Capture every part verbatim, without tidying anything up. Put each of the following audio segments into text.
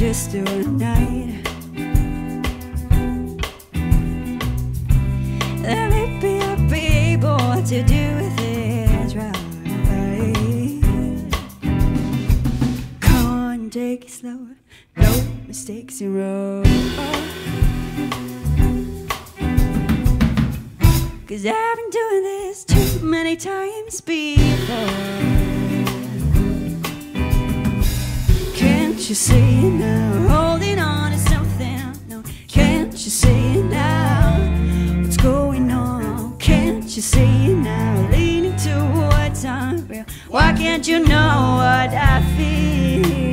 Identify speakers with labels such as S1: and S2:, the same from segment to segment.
S1: just do a night. Then maybe I'll be able to do things right. Come on, take it slow, no mistakes in road. 'Cause I've been doing this too many times before. Can't you see it now? Holding on to something. No, can't you see it now? What's going on? Can't you see it now? Leaning towards unreal. Why can't you know what I feel?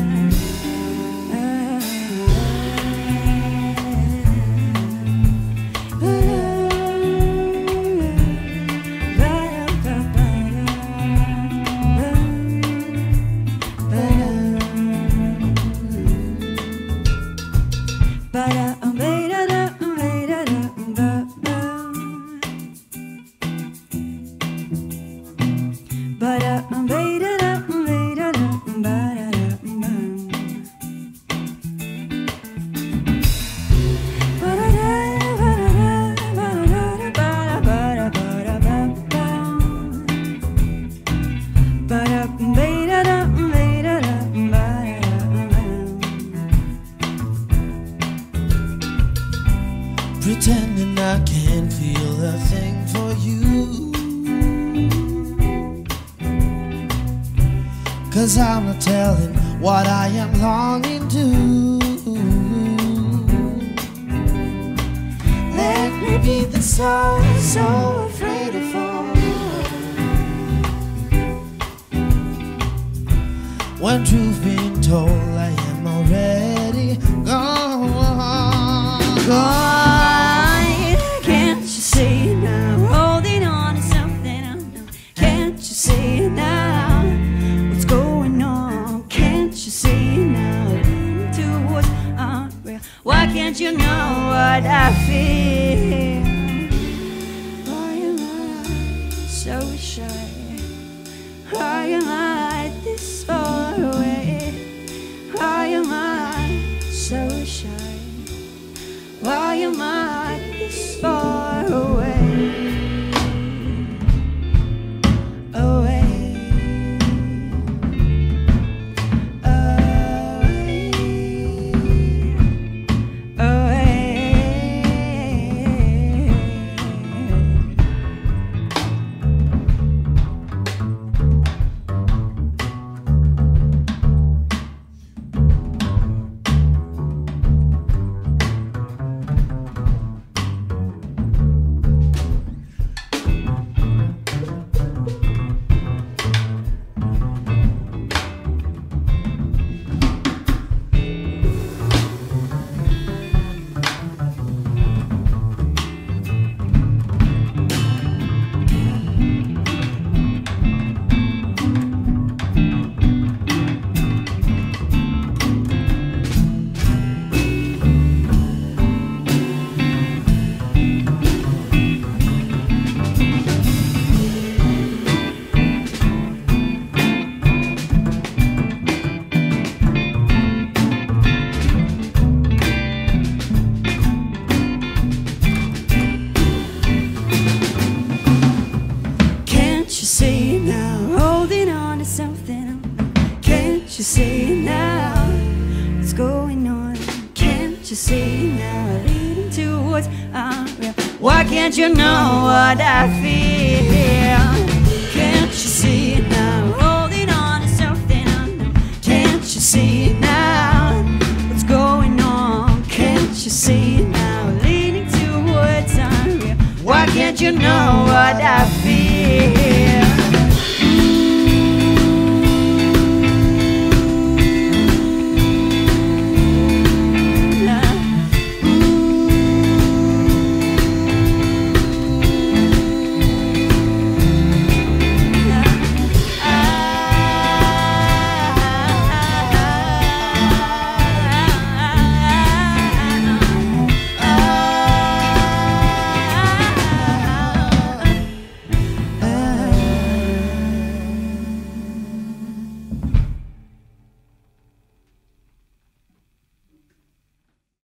S2: Pretending I can't feel a thing for you, 'cause I'm not telling what I am longing to. Let me be the soul so afraid of fall. When truth being told, I am already gone. Gone.
S1: Can't you see it now? Holding on to something. Can't you see it now? What's going on? Can't you see it now? Leaning towards unreal. Why can't you know what I feel? Why am I so shy? Why am I this far away? Why am I so shy? Why am I this far away? Away. Away. Away. you see now what's going on? Can't you see now leading towards unreal? Why can't you know what I feel?